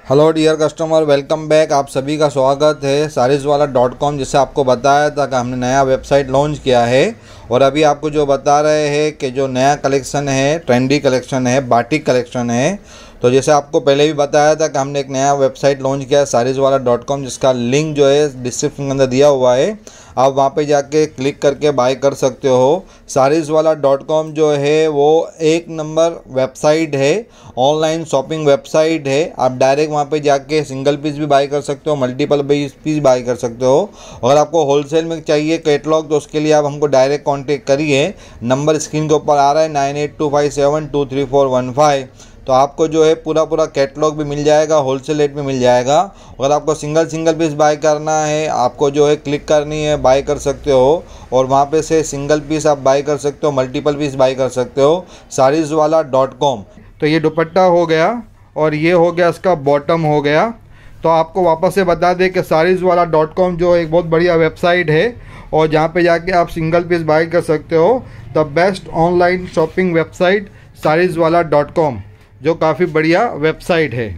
Hello dear customer, welcome back. आप सभी का स्वागत है sareeswala.com। जैसे आपको बताया था कि हमने नया वेबसाइट लॉन्च किया है और अभी आपको जो बता रहे हैं कि जो नया कलेक्शन है, ट्रेंडी कलेक्शन है, बाटिक कलेक्शन है। तो जैसे आपको पहले भी बताया था कि हमने एक नया वेबसाइट लॉन्च किया है sareeswala.com, जिसका लिंक जो है डिस्क्रिप्शन के अंदर दिया हुआ है। आप वहाँ पे जाके क्लिक करके बाय कर सकते हो। sareeswala.com जो है वो एक नंबर वेबसाइट है, ऑनलाइन शॉपिंग वेबसाइट है। आप डायरेक्ट वहाँ पे जाके सिंगल पीस भी बाय कर सकते हो, मल्टीपल पीस बाय कर सकते हो। अगर आपको होलसेल में चाहिए कैटलॉग तो उसके लिए आप हमको डायरेक्ट कांटेक्ट करिए। नंबर स्क्रीन के ऊपर आ रहा है 9825723415। तो आपको जो है पूरा कैटलॉग भी मिल जाएगा, होलसेल रेट में मिल जाएगा। अगर आपको सिंगल पीस बाय करना है, आपको जो है क्लिक करनी है, बाय कर सकते हो और वहाँ पे से सिंगल पीस आप बाय कर सकते हो, मल्टीपल पीस बाय कर सकते हो sareeswala.com। तो ये दुपट्टा हो गया और ये हो गया इसका बॉटम हो गया। तो आपको वापस से बता दें कि sareeswala.com जो एक बहुत बढ़िया वेबसाइट है और जहाँ पे जाके आप सिंगल पीस बाय कर सकते हो। The best online shopping website sareeswala.com जो काफ़ी बढ़िया वेबसाइट है।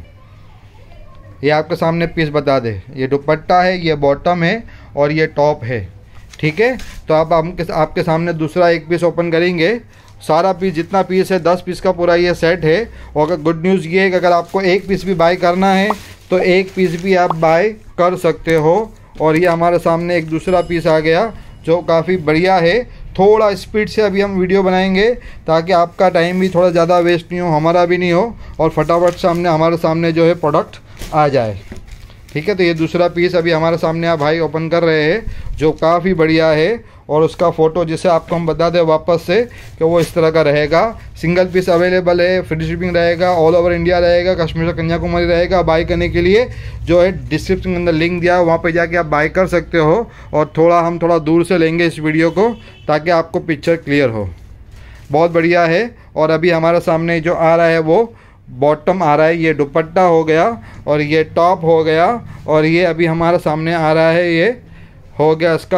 ये आपके सामने पीस बता दे, ये दुपट्टा है, ये बॉटम है और ये टॉप है। ठीक है, तो आप आपके सामने दूसरा एक पीस ओपन करेंगे। सारा पीस जितना पीस है 10 पीस का पूरा ये सेट है। और अगर गुड न्यूज़ ये है कि अगर आपको एक पीस भी बाय करना है तो एक पीस भी आप बाय कर सकते हो। और ये हमारे सामने एक दूसरा पीस आ गया जो काफ़ी बढ़िया है। थोड़ा स्पीड से अभी हम वीडियो बनाएंगे ताकि आपका टाइम भी थोड़ा ज़्यादा वेस्ट नहीं हो, हमारा भी नहीं हो और फटाफट हमारे सामने जो है प्रोडक्ट आ जाए। ठीक है, तो ये दूसरा पीस अभी हमारे सामने आप भाई ओपन कर रहे हैं जो काफ़ी बढ़िया है। और उसका फ़ोटो जिसे आपको हम बता दें वापस से कि वो इस तरह का रहेगा। सिंगल पीस अवेलेबल है, फ्री शिपिंग रहेगा, ऑल ओवर इंडिया रहेगा, कश्मीर से कन्याकुमारी रहेगा। बाय करने के लिए जो है डिस्क्रिप्शन के अंदर लिंक दिया है, वहाँ पे जाके आप बाय कर सकते हो। और हम थोड़ा दूर से लेंगे इस वीडियो को ताकि आपको पिक्चर क्लियर हो। बहुत बढ़िया है। और अभी हमारे सामने जो आ रहा है वो बॉटम आ रहा है, ये दुपट्टा हो गया और ये टॉप हो गया और ये अभी हमारे सामने आ रहा है, ये हो गया इसका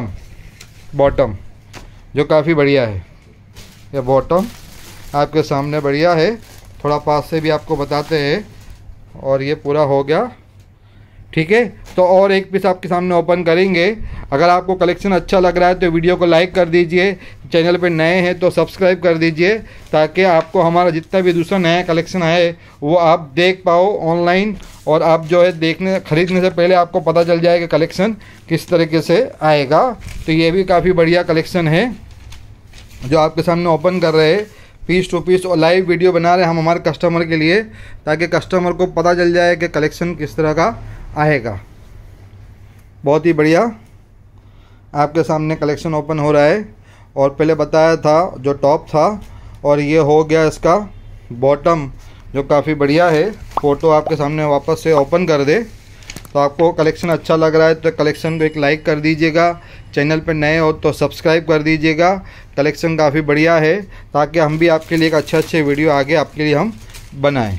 बॉटम जो काफ़ी बढ़िया है। ये बॉटम आपके सामने बढ़िया है, थोड़ा पास से भी आपको बताते हैं। और ये पूरा हो गया। ठीक है, तो और एक पीस आपके सामने ओपन करेंगे। अगर आपको कलेक्शन अच्छा लग रहा है तो वीडियो को लाइक कर दीजिए, चैनल पे नए हैं तो सब्सक्राइब कर दीजिए ताकि आपको हमारा जितना भी दूसरा नया कलेक्शन आए वो आप देख पाओ ऑनलाइन। और आप जो है ख़रीदने से पहले आपको पता चल जाएगा कलेक्शन किस तरीके से आएगा। तो ये भी काफ़ी बढ़िया कलेक्शन है जो आपके सामने ओपन कर रहे हैं पीस टू पीस। और लाइव वीडियो बना रहे हैं हम हमारे कस्टमर के लिए ताकि कस्टमर को पता चल जाए कि कलेक्शन किस तरह का आएगा। बहुत ही बढ़िया आपके सामने कलेक्शन ओपन हो रहा है। और पहले बताया था जो टॉप था और ये हो गया इसका बॉटम जो काफ़ी बढ़िया है। फ़ोटो आपके सामने वापस से ओपन कर दे। तो आपको कलेक्शन अच्छा लग रहा है तो कलेक्शन को एक लाइक कर दीजिएगा, चैनल पर नए हो तो सब्सक्राइब कर दीजिएगा। कलेक्शन काफ़ी बढ़िया है ताकि हम भी आपके लिए एक अच्छे वीडियो आगे आपके लिए हम बनाएं।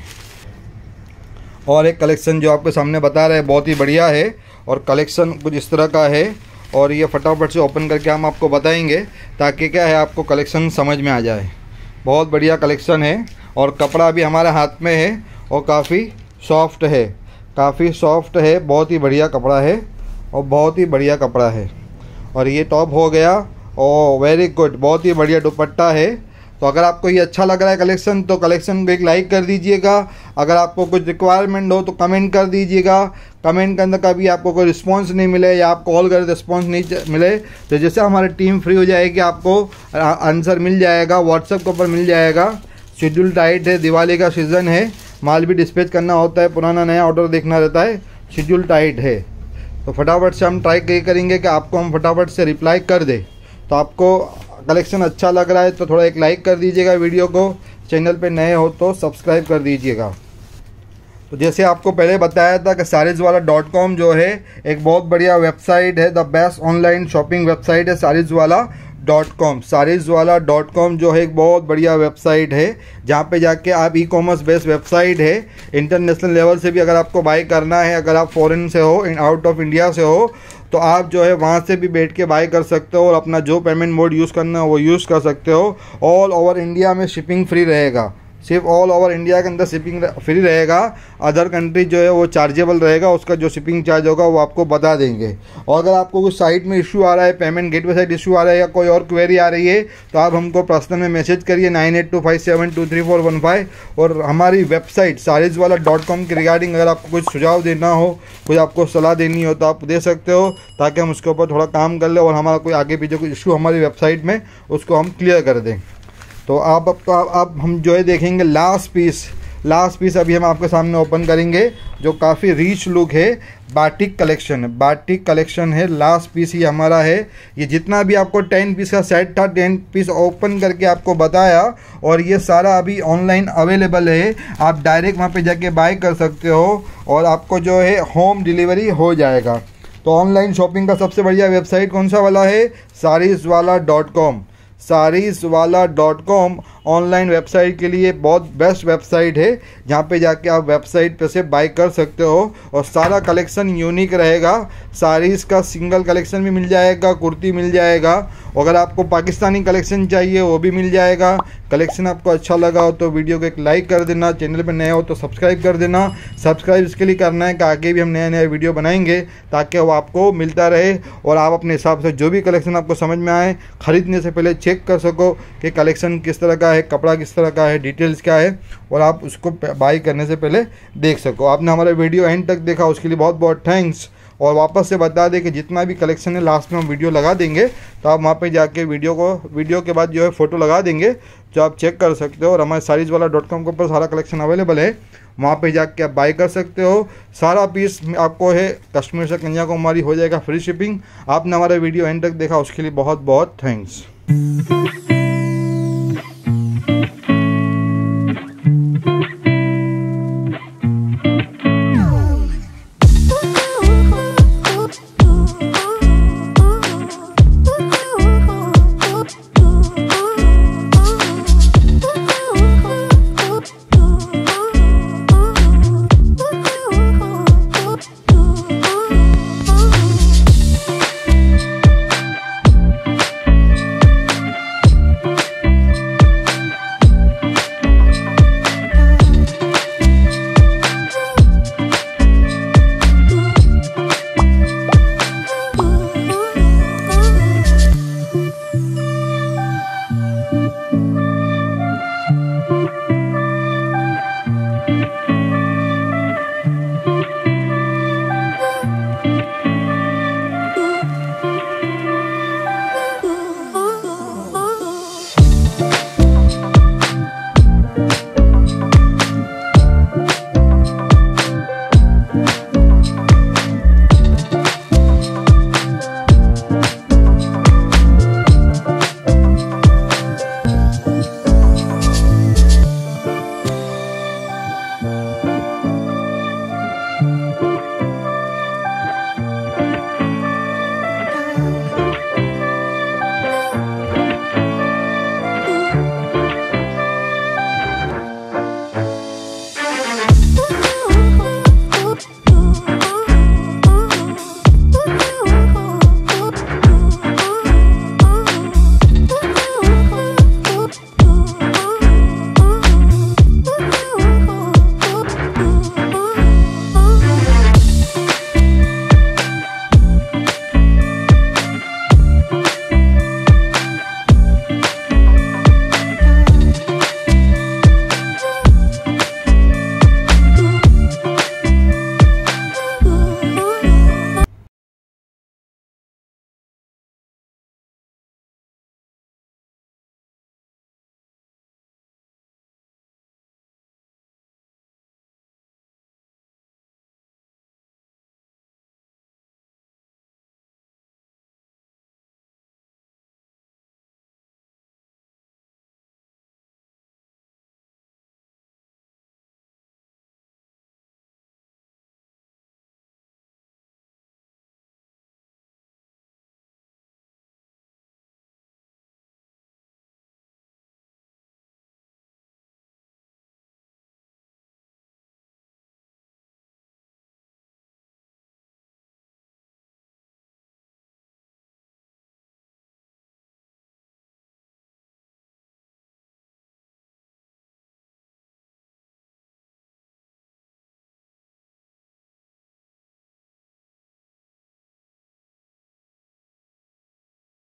और एक कलेक्शन जो आपके सामने बता रहे हैं बहुत ही बढ़िया है और कलेक्शन कुछ इस तरह का है। और ये फटाफट से ओपन करके हम आपको बताएंगे ताकि क्या है आपको कलेक्शन समझ में आ जाए। बहुत बढ़िया कलेक्शन है और कपड़ा भी हमारे हाथ में है और काफ़ी सॉफ्ट है, बहुत ही बढ़िया कपड़ा है और बहुत ही बढ़िया कपड़ा है। और ये टॉप हो गया और वेरी गुड, बहुत ही बढ़िया दुपट्टा है। तो अगर आपको ये अच्छा लग रहा है कलेक्शन तो कलेक्शन को एक लाइक कर दीजिएगा। अगर आपको कुछ रिक्वायरमेंट हो तो कमेंट कर दीजिएगा। कमेंट के अंदर कभी आपको कोई रिस्पांस नहीं मिले या आप कॉल करें तो रिस्पांस नहीं मिले तो जैसे हमारी टीम फ्री हो जाएगी आपको आंसर मिल जाएगा, व्हाट्सएप के ऊपर मिल जाएगा। शेड्यूल टाइट है, दिवाली का सीज़न है, माल भी डिस्पैच करना होता है, पुराना नया ऑर्डर देखना रहता है, शेड्यूल टाइट है। तो फटाफट से हम ट्राई करेंगे कि आपको हम फटाफट से रिप्लाई कर दें। तो आपको कलेक्शन अच्छा लग रहा है तो थोड़ा एक लाइक कर दीजिएगा वीडियो को, चैनल पे नए हो तो सब्सक्राइब कर दीजिएगा। तो जैसे आपको पहले बताया था कि sareeswala.com जो है एक बहुत बढ़िया वेबसाइट है, the best online shopping website है sareeswala.com जो है एक बहुत बढ़िया वेबसाइट है जहाँ पे जाके आप ई-कॉमर्स बेस्ड वेबसाइट है। इंटरनेशनल लेवल से भी अगर आपको बाय करना है, अगर आप फॉरेन से हो, आउट ऑफ इंडिया से हो तो आप जो है वहाँ से भी बैठ के बाय कर सकते हो और अपना जो पेमेंट मोड यूज़ करना है वो यूज़ कर सकते हो। ऑल ओवर इंडिया में शिपिंग फ्री रहेगा। सिर्फ ऑल ओवर इंडिया के अंदर शिपिंग फ्री रहेगा। अदर कंट्री जो है वो चार्जेबल रहेगा, उसका जो शिपिंग चार्ज होगा वो आपको बता देंगे। और अगर आपको कुछ साइट में इशू आ रहा है, पेमेंट गेटवे साइट इशू आ रहा है या कोई और क्वेरी आ रही है, तो आप हमको पर्सनल में मैसेज करिए 9825723415। और हमारी वेबसाइट sareeswala.com के रिगार्डिंग अगर आपको कुछ सुझाव देना हो, कुछ आपको सलाह देनी हो तो आप दे सकते हो, ताकि हम उसके ऊपर थोड़ा काम कर लें और हमारा कोई आगे पीछे कोई इशू हमारी वेबसाइट में उसको हम क्लियर कर दें। तो अब हम जो है देखेंगे लास्ट पीस अभी हम आपके सामने ओपन करेंगे, जो काफ़ी रिच लुक है। बाटिक कलेक्शन है, लास्ट पीस ही हमारा है। ये जितना भी आपको 10 पीस का सेट था, 10 पीस ओपन करके आपको बताया, और ये सारा अभी ऑनलाइन अवेलेबल है। आप डायरेक्ट वहाँ पे जाके बाय कर सकते हो और आपको जो है होम डिलीवरी हो जाएगा। तो ऑनलाइन शॉपिंग का सबसे बढ़िया वेबसाइट कौन सा वाला है? sareeswala.com ऑनलाइन वेबसाइट के लिए बहुत बेस्ट वेबसाइट है, जहाँ पे जाके आप वेबसाइट पे से बाय कर सकते हो। और सारा कलेक्शन यूनिक रहेगा। साड़ीज़ का सिंगल कलेक्शन भी मिल जाएगा, कुर्ती मिल जाएगा। अगर आपको पाकिस्तानी कलेक्शन चाहिए वो भी मिल जाएगा। कलेक्शन आपको अच्छा लगा हो तो वीडियो को एक लाइक कर देना, चैनल पर नए हो तो सब्सक्राइब कर देना। सब्सक्राइब इसके लिए करना है कि आगे भी हम नए वीडियो बनाएंगे, ताकि वो आपको मिलता रहे और आप अपने हिसाब से जो भी कलेक्शन आपको समझ में आए, ख़रीदने से पहले चेक कर सको कि कलेक्शन किस तरह का है, कपड़ा किस तरह का है, डिटेल्स क्या है, और आप उसको बाई करने से पहले देख सको। आपने हमारा वीडियो एंड तक देखा, उसके लिए बहुत बहुत थैंक्स। और वापस से बता दें कि जितना भी कलेक्शन है लास्ट में हम वीडियो लगा देंगे, तो आप वहाँ पे जाके वीडियो के बाद जो है फ़ोटो लगा देंगे, जो आप चेक कर सकते हो। और हमारे sareeswala.com के ऊपर सारा कलेक्शन अवेलेबल है, वहाँ पे जाके आप बाय कर सकते हो। सारा पीस आपको है कश्मीर से कन्याकुमारी हो जाएगा फ्री शिपिंग। आपने हमारा वीडियो एंड तक देखा, उसके लिए बहुत बहुत थैंक्स।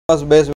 बस बेस्ट।